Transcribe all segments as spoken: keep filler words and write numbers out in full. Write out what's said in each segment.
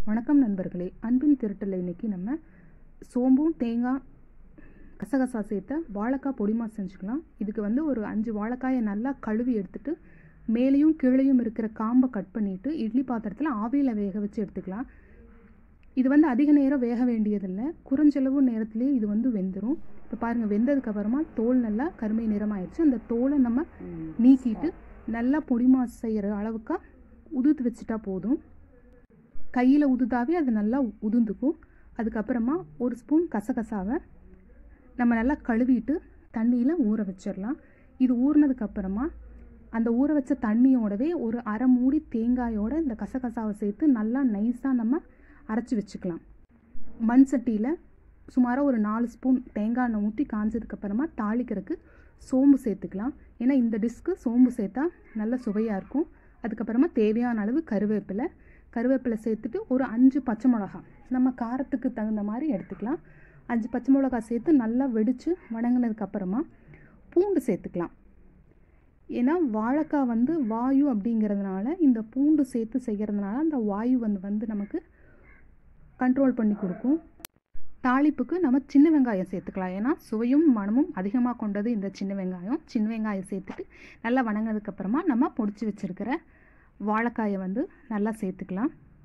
வணக்கம் நண்பர்களே, அன்பின் திருட்டல். இன்னைக்கு நம்ம சோம்பும் தேங்காய் கசகசா சேர்த்த வாழைக்காய் பொடிமா செஞ்சுக்கலாம். இதுக்கு வந்து ஒரு அஞ்சு வாழைக்காயை நல்லா கழுவி எடுத்துட்டு மேலேயும் கீழேயும் இருக்கிற காம்பை கட் பண்ணிவிட்டு இட்லி பாத்திரத்தில் ஆவியில் வேக வச்சு எடுத்துக்கலாம். இது வந்து அதிக நேரம் வேக வேண்டியதில்லை, குறைஞ்சளவு நேரத்துலேயே இது வந்து வெந்துடும். இப்போ பாருங்கள், வெந்ததுக்கப்புறமா தோல் நல்லா கருமை நிறமாயிடுச்சு. அந்த தோலை நம்ம நீக்கிட்டு நல்லா பொடிமா செய்கிற அளவுக்கு உதுத்து வச்சுட்டா போதும். கையில் உதுதாவே அது நல்லா உதுந்துக்கும். அதுக்கப்புறமா ஒரு ஸ்பூன் கசகசாவை நம்ம நல்லா கழுவிட்டு தண்ணியில் ஊற வச்சிடலாம். இது ஊறினதுக்கப்புறமா அந்த ஊற வச்ச தண்ணியோடவே ஒரு அரை மூடி தேங்காயோட இந்த கசகசாவை சேர்த்து நல்லா நைஸாக நம்ம அரைச்சி வச்சுக்கலாம். மண் சட்டியில் சுமாராக ஒரு நாலு ஸ்பூன் தேங்காய் எண்ணெய் ஊற்றி காஞ்சதுக்கப்புறமா தாளிக்கிறதுக்கு சோம்பு சேர்த்துக்கலாம். ஏன்னா இந்த டிஷ்க்கு சோம்பு சேர்த்தா நல்ல சுவையாக இருக்கும். அதுக்கப்புறமா தேவையான அளவு கருவேப்பிலை கருவேப்பிலை சேர்த்துட்டு ஒரு அஞ்சு பச்சை மிளகா நம்ம காரத்துக்கு தகுந்த மாதிரி எடுத்துக்கலாம். அஞ்சு பச்சை மிளகா சேர்த்து நல்லா வெடித்து வணங்கினதுக்கப்புறமா பூண்டு சேர்த்துக்கலாம். ஏன்னா வாழைக்காய் வந்து வாயு அப்படிங்கிறதுனால இந்த பூண்டு சேர்த்து செய்கிறதுனால அந்த வாயு வந்து வந்து நமக்கு கண்ட்ரோல் பண்ணி கொடுக்கும். தாளிப்புக்கு நம்ம சின்ன வெங்காயம் சேர்த்துக்கலாம். ஏன்னா சுவையும் மனமும் அதிகமாக கொண்டது இந்த சின்ன வெங்காயம். சின்ன வெங்காயம் சேர்த்துட்டு நல்லா வணங்கினதுக்கப்புறமா நம்ம பொடிச்சு வச்சுருக்கிற வாழைக்காயை வந்து நல்லா சேர்த்துக்கலாம்.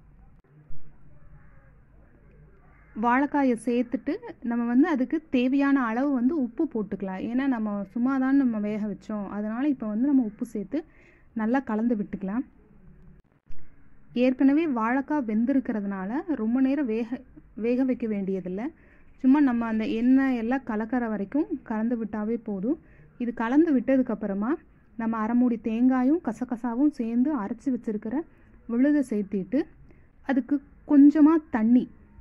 வாழைக்காயை சேர்த்துட்டு நம்ம வந்து அதுக்கு தேவையான அளவு வந்து உப்பு போட்டுக்கலாம். ஏன்னா நம்ம சும்மா தான் நம்ம வேக வச்சோம், அதனால் இப்போ வந்து நம்ம உப்பு சேர்த்து நல்லா கலந்து விட்டுக்கலாம். ஏற்கனவே வாழைக்காய் வெந்திருக்கிறதுனால ரொம்ப நேரம் வேக வேக வைக்க வேண்டியதில்லை. சும்மா நம்ம அந்த எண்ணெய் எல்லாம் கலக்கிற வரைக்கும் கலந்து விட்டாவே போதும். இது கலந்து விட்டதுக்கப்புறமா நம்ம அரைமூடி தேங்காயும் கசகசாவும் சேர்ந்து அரைச்சி வச்சுருக்கிற விழுதை சேர்த்திட்டு அதுக்கு கொஞ்சமாக தண்ணி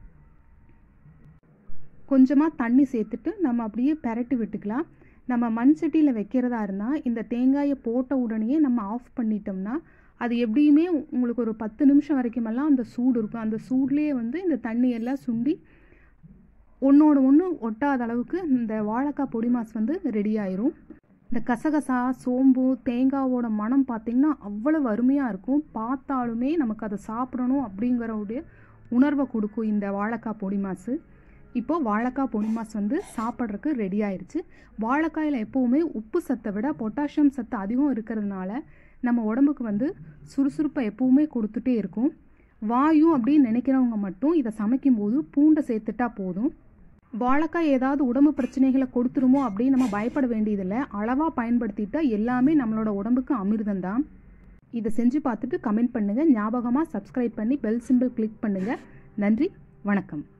கொஞ்சமாக தண்ணி சேர்த்துட்டு நம்ம அப்படியே பெரட்டி விட்டுக்கலாம். நம்ம மண் சட்டியில் வைக்கிறதா இருந்தால் இந்த தேங்காயை போட்ட உடனே நம்ம ஆஃப் பண்ணிட்டோம்னா அது எப்படியுமே உங்களுக்கு ஒரு பத்து நிமிஷம் வரைக்குமெல்லாம் அந்த சூடு இருக்கும். அந்த சூட்லேயே வந்து இந்த தண்ணியெல்லாம் சுண்டி ஒன்றோட ஒன்று ஒட்டாத அளவுக்கு இந்த வாழைக்காய் பொடி மாஸ் வந்து ரெடி ஆயிரும். இந்த கசகசா சோம்பு தேங்காவோட மனம் பார்த்திங்கன்னா அவ்வளவு அருமையாக இருக்கும். பார்த்தாலுமே நமக்கு அதை சாப்பிடணும் அப்படிங்கிற ஒரு உணர்வை கொடுக்கும் இந்த வாழைக்காய் பொடி மாசு. இப்போது வாழைக்காய் பொடி மாஸ் வந்து சாப்பிட்றதுக்கு ரெடி ஆயிடுச்சு. வாழைக்காயில் எப்போவுமே உப்பு சத்தை விட பொட்டாசியம் சத்து அதிகம் இருக்கிறதுனால நம்ம உடம்புக்கு வந்து சுறுசுறுப்பை எப்போவுமே கொடுத்துட்டே இருக்கும். வாயு அப்படின்னு நினைக்கிறவங்க மட்டும் இதை சமைக்கும்போது பூண்டை சேர்த்துட்டா போதும். வாழைக்காய் ஏதாவது உடம்பு பிரச்சனைகளை கொடுத்துருமோ அப்படின்னு நம்ம பயப்பட வேண்டியதில்லை. அளவாக பயன்படுத்திட்டா எல்லாமே நம்மளோட உடம்புக்கு அமிர்தம்தான். இதை செஞ்சு பார்த்துட்டு கமெண்ட் பண்ணுங்கள். ஞாபகமாக சப்ஸ்கிரைப் பண்ணி பெல் சிம்பிள் கிளிக் பண்ணுங்கள். நன்றி, வணக்கம்.